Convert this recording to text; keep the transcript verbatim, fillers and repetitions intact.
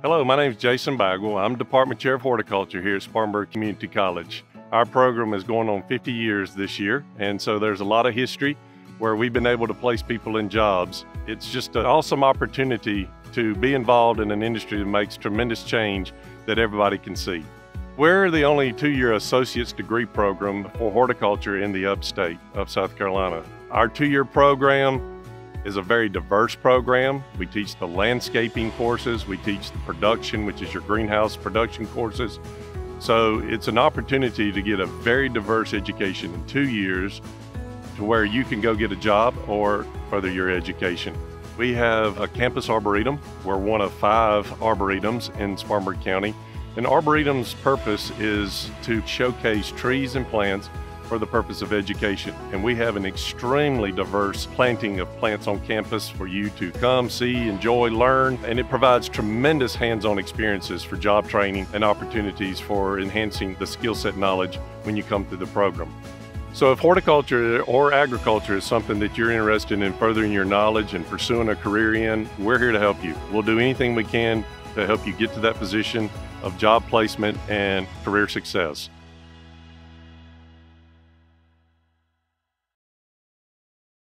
Hello, my name is Jason Bagwell. I'm Department Chair of Horticulture here at Spartanburg Community College. Our program is going on fifty years this year, and so there's a lot of history where we've been able to place people in jobs. It's just an awesome opportunity to be involved in an industry that makes tremendous change that everybody can see. We're the only two-year associate's degree program for horticulture in the upstate of South Carolina. Our two-year program is a very diverse program. We teach the landscaping courses, we teach the production, which is your greenhouse production courses. So it's an opportunity to get a very diverse education in two years to where you can go get a job or further your education. We have a campus arboretum. We're one of five arboretums in Spartanburg County. And Arboretum's purpose is to showcase trees and plants for the purpose of education. And we have an extremely diverse planting of plants on campus for you to come, see, enjoy, learn, and it provides tremendous hands-on experiences for job training and opportunities for enhancing the skill set knowledge when you come through the program. So if horticulture or agriculture is something that you're interested in furthering your knowledge and pursuing a career in, we're here to help you. We'll do anything we can to help you get to that position of job placement and career success.